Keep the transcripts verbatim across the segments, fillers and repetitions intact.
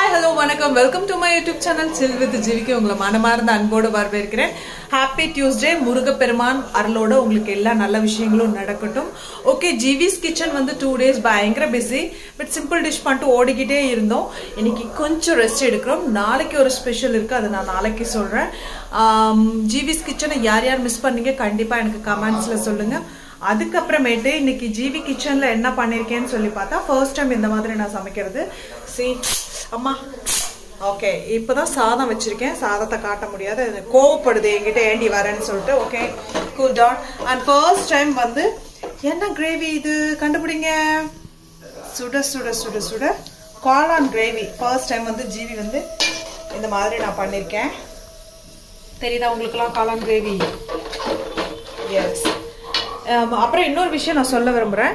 hello, vanakkam. Welcome to my YouTube channel Chill with Jiviki. உங்களை மனமார்ந்த அன்போடு வரவேற்கிறேன். Happy Tuesday. முருகப்பெருமான் அருளோட உங்களுக்கு எல்லா நல்ல விஷயங்களும் நடக்கட்டும். Okay, Jivi's kitchen வந்து two days பயங்கர busy. But simple dish பண்ணிட்டு ஓடிக்கிட்டே இருந்தோம். இன்னைக்கு கொஞ்சம் ரெஸ்ட் எடுக்கிறோம். நாளைக்கு ஒரு ஸ்பெஷல் இருக்கு. அதை நான் நாளைக்கு சொல்றேன். Jivi's kitchen யார் யார் மிஸ் பண்ணீங்க கண்டிப்பா எனக்கு கமெண்ட்ஸ்ல சொல்லுங்க. அதுக்கப்புறமேட்டு இன்னைக்கு ஜிவி கிச்சன்ல என்ன பண்ணிருக்கேன்னு சொல்லி பார்த்தா ஃபர்ஸ்ட் டைம் இந்த மாதிரி நான் சமைக்கிறது. See, அம்மா ஓகே இப்போதான் சாதம் வச்சிருக்கேன். சாதத்தை காட்ட முடியாது, கோவப்படுது என்கிட்ட ஏண்டி வரேன்னு சொல்லிட்டு. Okay cool down. And first time வந்து என்ன கிரேவி இது கண்டுபிடிங்க. சுட சுட சுட சுட காளான் கிரேவி ஃபர்ஸ்ட் டைம் வந்து ஜிவி வந்து இந்த மாதிரி நான் பண்ணிருக்கேன். தெரியுதா உங்களுக்குலாம் காளான் கிரேவி? எஸ். அப்புறம் இன்னொரு விஷயம் நான் சொல்ல விரும்புகிறேன்.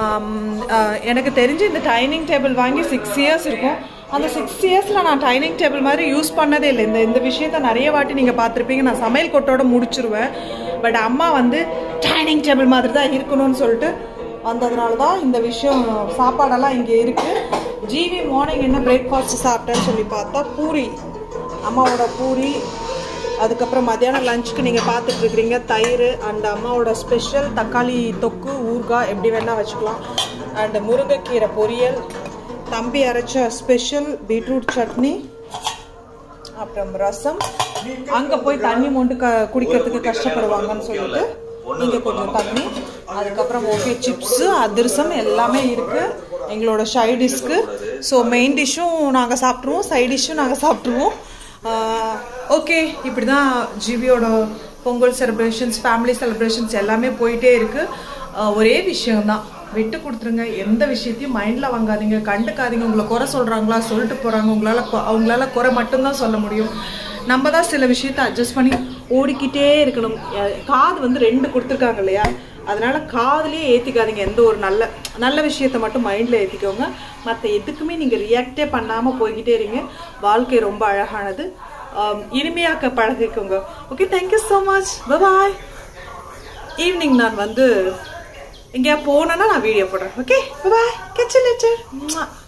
எனக்கு தெரிஞ்சு இந்த டைனிங் டேபிள் வாங்கி சிக்ஸ் இயர்ஸ் இருக்கும். அந்த சிக்ஸ் இயர்ஸில் நான் டைனிங் டேபிள் மாதிரி யூஸ் பண்ணதே இல்லை. இந்த இந்த விஷயத்த நிறைய வாட்டி நீங்கள் பார்த்துருப்பீங்க. நான் சமையல் கொட்டோட முடிச்சிருவேன். பட் அம்மா வந்து டைனிங் டேபிள் மாதிரி தான் இருக்கணும்னு சொல்லிட்டு வந்ததுனால தான் இந்த விஷயம் சாப்பாடெல்லாம் இங்கே இருக்குது. ஜிவி மார்னிங் என்ன பிரேக்ஃபாஸ்ட் சாப்பிட்டேன்னு சொல்லி பார்த்தா பூரி, அம்மாவோட பூரி. அதுக்கப்புறம் மத்தியானம் லஞ்சுக்கு நீங்கள் பார்த்துட்டு இருக்கிறீங்க தயிர் அண்ட் அம்மாவோட ஸ்பெஷல் தக்காளி தொக்கு, ஊறுகாய் எப்படி வேணால் வச்சுக்கலாம். அண்ட் முருங்கைக்கீரை பொரியல், தம்பி அரைச்ச ஸ்பெஷல் பீட்ரூட் சட்னி, அப்புறம் ரசம். அங்கே போய் தண்ணி மொண்டு க குடிக்கிறதுக்கு கஷ்டப்படுவாங்கன்னு சொல்லிட்டு இங்கே கொஞ்சம் தண்ணி. அதுக்கப்புறம் ஓகே சிப்ஸு அதிரசம் எல்லாமே இருக்குது எங்களோட சைட் டிஷ்க்கு. ஸோ மெயின் டிஷ்ஷும் நாங்கள் சாப்பிட்ருவோம், சைட் டிஷ்ஷும் நாங்கள் சாப்பிட்ருவோம். ஓகே இப்படி தான் ஜிவியோட பொங்கல் செலிப்ரேஷன்ஸ், ஃபேமிலி செலிப்ரேஷன்ஸ் எல்லாமே போயிட்டே இருக்குது. ஒரே விஷயம்தான், விட்டு கொடுத்துருங்க. எந்த விஷயத்தையும் மைண்டில் வாங்காதீங்க, கண்டுக்காதீங்க. உங்களை குறை சொல்கிறாங்களா சொல்லிட்டு போகிறாங்க, உங்களால் அவங்களால குறை மட்டும்தான் சொல்ல முடியும். நம்ம தான் சில விஷயத்தை அட்ஜஸ்ட் பண்ணி ஓடிக்கிட்டே இருக்கணும். காது வந்து ரெண்டு கொடுத்துருக்காங்க இல்லையா, அதனால காதுலேயே ஏற்றிக்காதீங்க. எந்த ஒரு நல்ல நல்ல விஷயத்த மட்டும் மைண்டில் ஏற்றிக்கோங்க. மற்ற எதுக்குமே நீங்கள் ரியாக்டே பண்ணாமல் போய்கிட்டே இருங்க. வாழ்க்கை ரொம்ப அழகானது, இனிமையாக்க பழகிக்கோங்க. Okay, thank you so much, bye. Evening நான் வந்து எங்கேயா போனேன்னா நான் வீடியோ போடுறேன். Okay bye, catch you later.